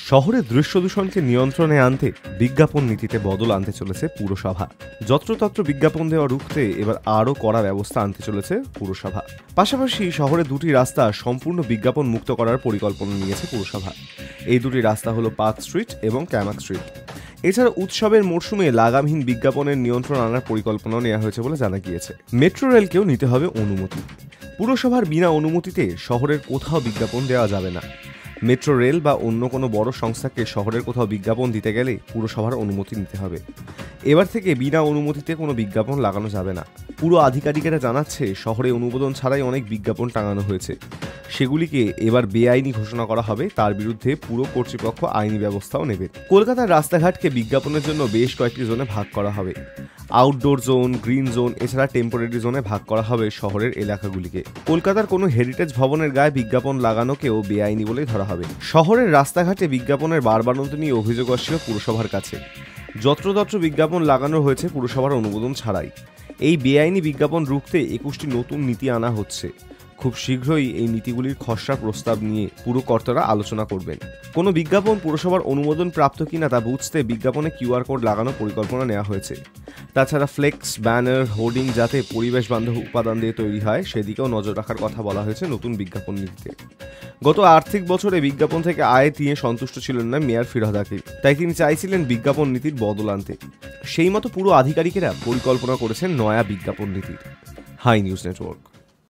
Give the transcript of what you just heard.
শহরে দৃশ্য দূষণকে নিয়ন্ত্রণে আনতে বিজ্ঞাপন নীতিতে বদল আনতে চলেছে পুরসভা। যত্রতত্র বিজ্ঞাপন দেওয়া রুখতে এবার আরও কড়া ব্যবস্থা আনতে চলেছে পুরসভা। পাশাপাশি শহরে দুটি রাস্তা সম্পূর্ণ বিজ্ঞাপন মুক্ত করার পরিকল্পনা নিয়েছে পুরসভা। এই দুটি রাস্তা হলো পার্ক স্ট্রিট এবং ক্যামাক স্ট্রিট। এছাড়া উৎসবের মরশুমে লাগামহীন বিজ্ঞাপনের নিয়ন্ত্রণ আনার পরিকল্পনাও নেওয়া হয়েছে বলে জানা গিয়েছে। মেট্রো রেলকেও নিতে হবে অনুমতি। পুরসভার বিনা অনুমতিতে শহরের কোথাও বিজ্ঞাপন দেওয়া যাবে না। মেট্রো রেল বা অন্য কোনো বড় সংস্থাকে শহরের কোথাও বিজ্ঞাপন দিতে গেলে পুরসভার অনুমতি নিতে হবে। এবার থেকে বিনা অনুমতিতে কোনো বিজ্ঞাপন লাগানো যাবে না। পুরো আধিকারিকেরা জানাচ্ছে, শহরে অনুমোদন ছাড়াই অনেক বিজ্ঞাপন টাঙানো হয়েছে, সেগুলিকে এবার বেআইনি ঘোষণা করা হবে। তার বিরুদ্ধে পুরো কর্তৃপক্ষ আইনি ব্যবস্থাও নেবে। কলকাতার রাস্তাঘাটকে বিজ্ঞাপনের জন্য বেশ কয়েকটি জোনে ভাগ করা হবে। আউটডোর জোন, গ্রিন জোন, এছাড়া টেম্পোরারি জোনে ভাগ করা হবে শহরের এলাকাগুলিকে। কলকাতার কোনো হেরিটেজ ভবনের গায়ে বিজ্ঞাপন লাগানোকেও বেআইনি বলেই ধরা হবে। শহরের রাস্তাঘাটে বিজ্ঞাপনের বাড়বাড়ন্ত নিয়ে অভিযোগ আসছিল পুরসভার কাছে। যত্রতত্র বিজ্ঞাপন লাগানো হয়েছে পুরসভার অনুমোদন ছাড়াই। এই বেআইনি বিজ্ঞাপন রুখতে 21টি নতুন নীতি আনা হচ্ছে। খুব শীঘ্রই এই নীতিগুলির খসড়া প্রস্তাব নিয়ে পুরকর্তারা আলোচনা করবেন। কোনো বিজ্ঞাপন পুরসভার অনুমোদন প্রাপ্ত কিনা তা বুঝতে বিজ্ঞাপনে কিউআর কোড লাগানোর পরিকল্পনা নেওয়া হয়েছে। তাছাড়া ফ্লেক্স, ব্যানার, হোর্ডিং যাতে পরিবেশ বান্ধব উপাদান দিয়ে তৈরি হয় সেদিকেও নজর রাখার কথা বলা হয়েছে নতুন বিজ্ঞাপন নীতিতে। গত আর্থিক বছরে বিজ্ঞাপন থেকে আয় নিয়ে সন্তুষ্ট ছিলেন না মেয়র ফিরহাদ হাকিম, তাই তিনি চাইছিলেন বিজ্ঞাপন নীতির বদল আনতে। সেই মতো পুরো আধিকারিকেরা পরিকল্পনা করেছেন নয়া বিজ্ঞাপন নীতির। Hi news network.